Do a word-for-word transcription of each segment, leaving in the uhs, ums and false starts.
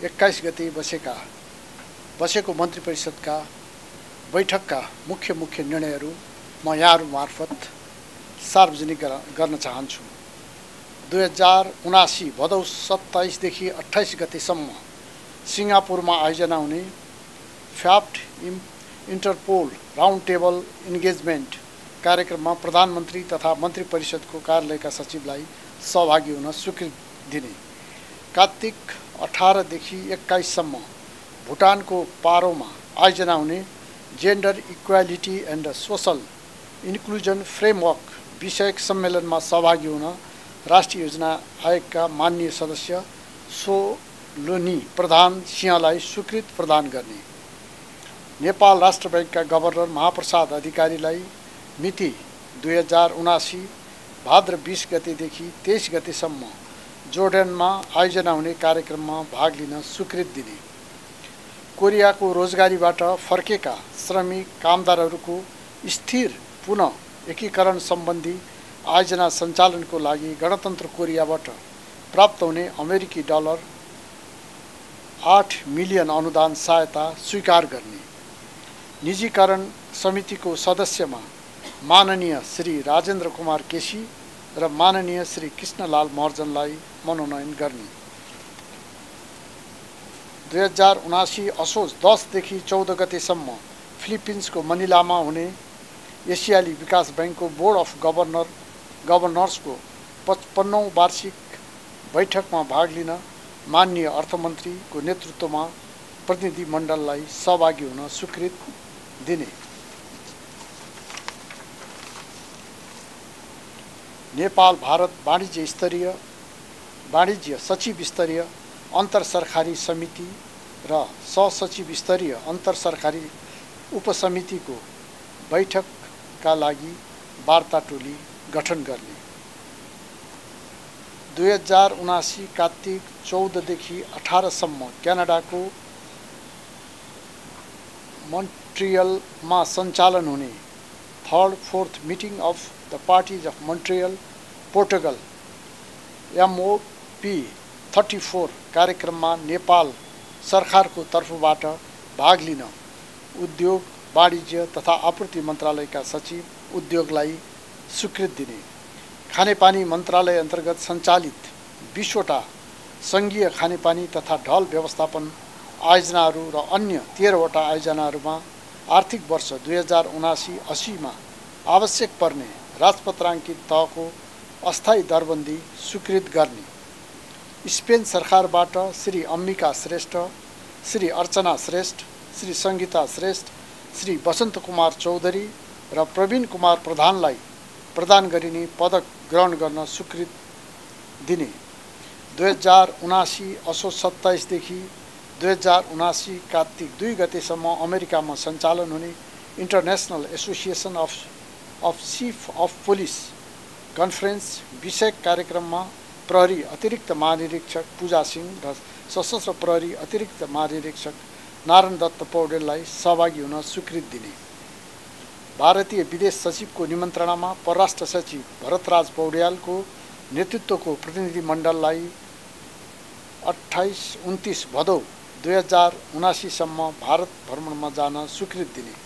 एक्काइस गते बसेका बसेको मन्त्री परिषदका बैठकका मुख्य मुख्य निर्णयहरू म यहाँहरू मार्फत सार्वजनिक गर्न चाहन्छु। दुई हजार उनासी भदौ सत्ताइसदेखि अट्ठाइस गतेसम्म सिङ्गापुरमा आयोजना हुने फ्याप्ट इन्टरपोल राउन्ड टेबल इन्गेजमेन्ट कार्यक्रममा प्रधानमन्त्री तथा मन्त्री परिषदको कार्यालयका सचिवलाई सहभागी हुन स्वीकृति दिने। कार्तिक अठारदेखि एक्काइससम्म भुटानको पारोमा आयोजना हुने gender equality and social inclusion framework विषयक सम्मेलनमा सहभागी हुन राष्ट्रिय योजना आयोगका माननीय सदस्य सोलोनी प्रधान सिंहलाई स्वीकृति प्रदान गर्ने। नेपाल राष्ट्र बैंकका गभर्नर महाप्रसाद अधिकारीलाई मिति दुई हजार उनासी भाद्र बीस गतेदेखि तेइस गतेसम्म जोर्डनमा आयोजना हुने कार्यक्रममा भाग लिन स्वीकृति दिने। कोरियाको रोजगारीबाट फर्केका श्रमिक कामदारहरूको स्थिर पुनः एकीकरण सम्बन्धी आयोजना सञ्चालनको लागि गणतन्त्र कोरियाबाट प्राप्त हुने अमेरिकी डलर आठ मिलियन अनुदान सहायता स्वीकार गर्ने। निजीकरण समितिको सदस्यमा माननीय श्री राजेन्द्र कुमार केसी र माननीय श्री कृष्णलाल महर्जनलाई मनोनयन गर्ने। दुई हजार उनासी असोज दसदेखि चौध गतेसम्म फिलिपिन्सको मनिलामा हुने एसियाली विकास बैंकको बोर्ड अफ गभर्नर गभर्नर्सको पचपन्नौँ वार्षिक बैठकमा भाग लिन माननीय अर्थमन्त्रीको नेतृत्वमा प्रतिनिधि मण्डललाई सहभागी हुन स्वीकृति दिने। नेपाल भारत वाणिज्य स्तरीय वाणिज्य सचिव स्तरीय अन्तर सरकारी समिति र सहसचिव स्तरीय अन्तर सरकारी उपसमितिको बैठकका लागि वार्ता टोली गठन गर्ने। दुई हजार उनासी कार्तिक चौधदेखि अठारसम्म क्यानाडाको मोन्ट्रियलमा सञ्चालन हुने third fourth meeting of the parties of Montreal Portugal MOP thirty four कार्यक्रममा नेपाल सरकारको तर्फबाट भाग लिन उद्योग वाणिज्य तथा आपूर्ति मन्त्रालयका सचिव उद्योगलाई स्वीकृति दिने। खानेपानी मन्त्रालय अन्तर्गत सञ्चालित बीसवटा सङ्घीय खानेपानी तथा ढल व्यवस्थापन आयोजनाहरू र अन्य तेह्रवटा आयोजनाहरूमा आर्थिक वर्ष दुई हजार उनासी अस्सीमा आवश्यक पर्ने राजपत्राङ्कित तहको अस्थायी दरबन्दी स्वीकृत गर्ने। स्पेन सरकारबाट श्री अम्बिका श्रेष्ठ, श्री अर्चना श्रेष्ठ, श्री सङ्गीता श्रेष्ठ, श्री वसन्त कुमार चौधरी र प्रवीण कुमार प्रधानलाई प्रदान गरिने पदक ग्रहण गर्न स्वीकृति दिने। दुई हजार उनासी असोज सत्ताइसदेखि दुई हजार उनासी कार्तिक दुई गतेसम्म अमेरिकामा सञ्चालन हुने international association of of chief of police conference विषयक कार्यक्रममा प्रहरी अतिरिक्त महानिरीक्षक पूजा सिंह र सशस्त्र प्रहरी अतिरिक्त महानिरीक्षक नारायण दत्त पौडेललाई सहभागी हुन स्वीकृति दिने। भारतीय विदेश सचिवको निमन्त्रणामा परराष्ट्र सचिव भरतराज पौड्यालको नेतृत्वको प्रतिनिधि मण्डललाई अट्ठाइस उन्तिस भदौ दुई हजार उनासीसम्म भारत भ्रमणमा जान स्वीकृति दिने।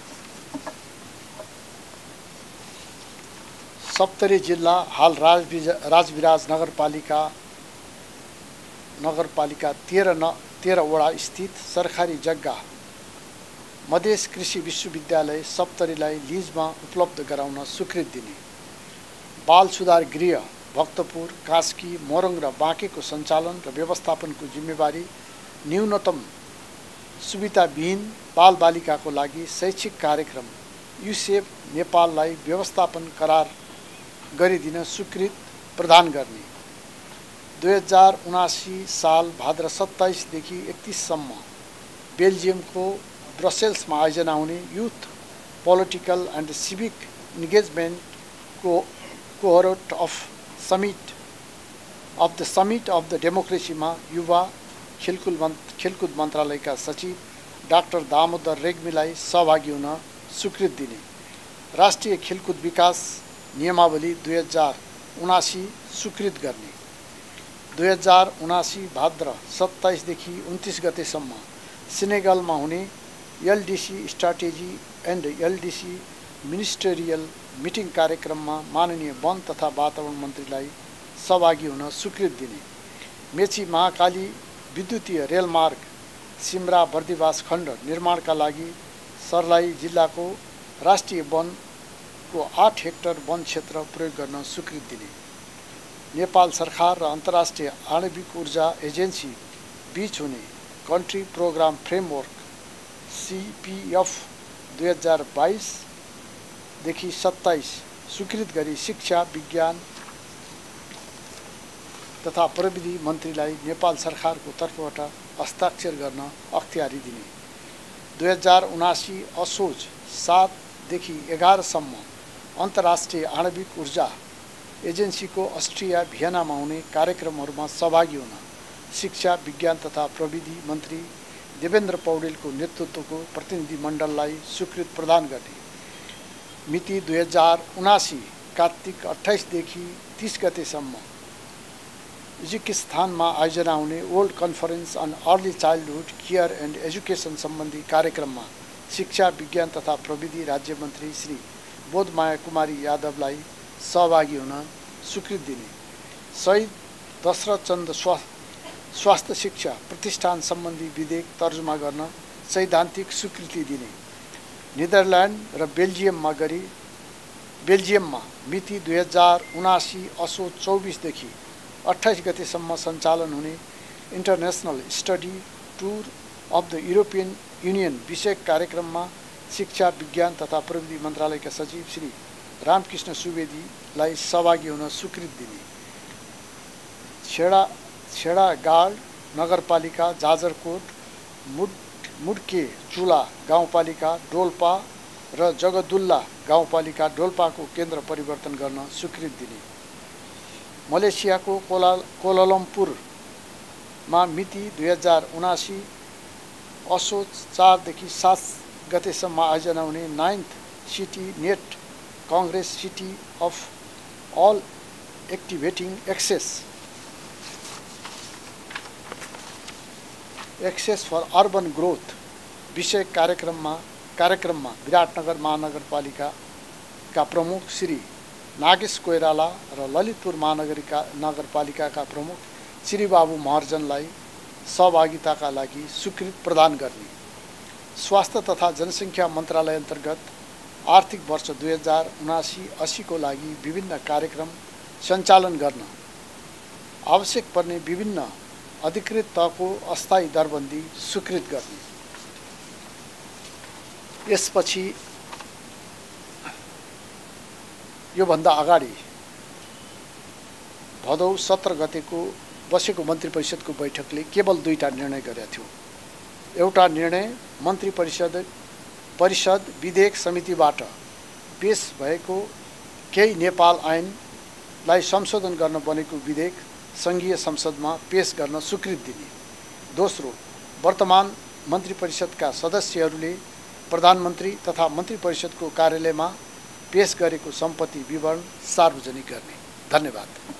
सप्तरी जिल्ला हाल राजविराज नगरपालिका नगरपालिका तेह्र न तेह्रवटा स्थित सरकारी जग्गा मधेस कृषि विश्वविद्यालय सप्तरीलाई लिजमा उपलब्ध गराउन स्वीकृति दिने। बाल सुधार गृह भक्तपुर, कास्की, मोरङ र बाँकेको सञ्चालन र व्यवस्थापनको जिम्मेवारी न्यूनतम सुविधाविहीन बालबालिकाको लागि शैक्षिक कार्यक्रम युसेफ नेपाललाई व्यवस्थापन करार गरिदिन स्वीकृति प्रदान गर्ने। दुई हजार उनासी साल भाद्र सत्ताइसदेखि एकतिससम्म बेल्जियमको ब्रसेल्समा आयोजना हुने युथ पोलिटिकल एन्ड सिभिक इन्गेजमेन्टको cohort of summit of the summit of the डेमोक्रेसीमा युवा खेलकुद मन्त्र खेलकुद मन्त्रालयका सचिव डाक्टर दामोदर रेग्मीलाई सहभागी हुन स्वीकृति दिने। राष्ट्रिय खेलकुद विकास नियमावली दुई हजार उनासी स्वीकृत गर्ने। दुई हजार उनासी भाद्र सत्ताइसदेखि उन्तिस गतेसम्म सेनेगलमा हुने LDC strategy and LDC ministerial meeting कार्यक्रममा माननीय वन तथा वातावरण मन्त्रीलाई सहभागी हुन स्वीकृति दिने। मेची महाकाली विद्युतीय रेलमार्ग सिमरा बर्दिवास खण्ड निर्माणका लागि सर्लाही जिल्लाको राष्ट्रिय वनको आठ हेक्टर वन क्षेत्र प्रयोग गर्न स्वीकृति दिने। नेपाल सरकार र अन्तर्राष्ट्रिय आणविक ऊर्जा एजेन्सी बीच हुने कन्ट्री प्रोग्राम फ्रेमवर्क सीपीएफ दुई हजार बाइसदेखि सत्ताइस स्वीकृत गरी शिक्षा विज्ञान तथा प्रविधि मन्त्रीलाई नेपाल सरकारको तर्फबाट हस्ताक्षर गर्न अख्तियारी दिने। दुई हजार उनासी असोज सातदेखि एघारसम्म अन्तर्राष्ट्रिय आणविक ऊर्जा एजेन्सीको अस्ट्रिया भियनामा हुने कार्यक्रमहरूमा सहभागी हुन शिक्षा विज्ञान तथा प्रविधि मन्त्री देवेन्द्र पौडेलको नेतृत्वको प्रतिनिधि मण्डललाई स्वीकृति प्रदान गर्ने। मिति दुई हजार उनासी कार्तिक अट्ठाइसदेखि तीस गतेसम्म उज्बेकिस्तानमा आयोजना हुने world conference on early childhood care and education सम्बन्धी कार्यक्रममा शिक्षा विज्ञान तथा प्रविधि राज्य मन्त्री श्री बोधमाया कुमारी यादवलाई सहभागी हुन स्वीकृति दिने। शहीद दशरथ चन्द स्वा स्वास्थ्य शिक्षा प्रतिष्ठान सम्बन्धी विधेयक तर्जुमा गर्न सैद्धान्तिक स्वीकृति दिने। नेदरल्यान्ड र बेल्जियममा गरी बेल्जियममा मिति दुई हजार उनासी असोज चौबिसदेखि अट्ठाइस गतेसम्म सञ्चालन हुने international study tour of the European Union विषयक कार्यक्रममा शिक्षा विज्ञान तथा प्रविधि मन्त्रालयका सचिव श्री रामकृष्ण सुवेदीलाई सहभागी हुन स्वीकृति दिने। छेडा छेडागाड नगरपालिका जाजरकोट मुड मुड्के चुला गाउँपालिका डोल्पा र जगदुल्ला गाउँपालिका डोल्पाको केन्द्र परिवर्तन गर्न स्वीकृति दिने। मलेसियाको कोला कोलालम्पुरमा मिति दुई हजार उनासी असोज चारदेखि सात गतेसम्म आयोजना हुने ninth City Net congress city of all activating access access for urban growth विषय कार्यक्रममा कार्यक्रममा विराटनगर महानगरपालिकाका प्रमुख श्री नागेश कोइराला र ललितपुर महानगरिका नगरपालिकाका प्रमुख श्री बाबु महर्जनलाई सहभागिताका लागि स्वीकृति प्रदान गर्ने। स्वास्थ्य तथा जनसङ्ख्या मन्त्रालय अन्तर्गत आर्थिक वर्ष दुई हजार उनासी अस्सीको लागि विभिन्न कार्यक्रम सञ्चालन गर्न आवश्यक पर्ने विभिन्न अधिकृत तहको अस्थायी दरबन्दी स्वीकृत गर्ने। यसपछि योभन्दा अगाडि भदौ सत्र गतेको बसेको मन्त्री परिषदको बैठकले केवल दुईटा निर्णय गरेको थियो। एउटा निर्णय मन्त्री परिषद परिषद विधेयक समितिबाट पेश भएको केही नेपाल ऐनलाई संशोधन गर्न बनेको विधेयक सङ्घीय संसदमा पेश गर्न स्वीकृति दिने। दोस्रो, वर्तमान मन्त्री परिषदका सदस्यहरूले प्रधानमन्त्री तथा मन्त्री परिषदको कार्यालयमा पेश गरेको सम्पत्ति विवरण सार्वजनिक गर्ने। धन्यवाद।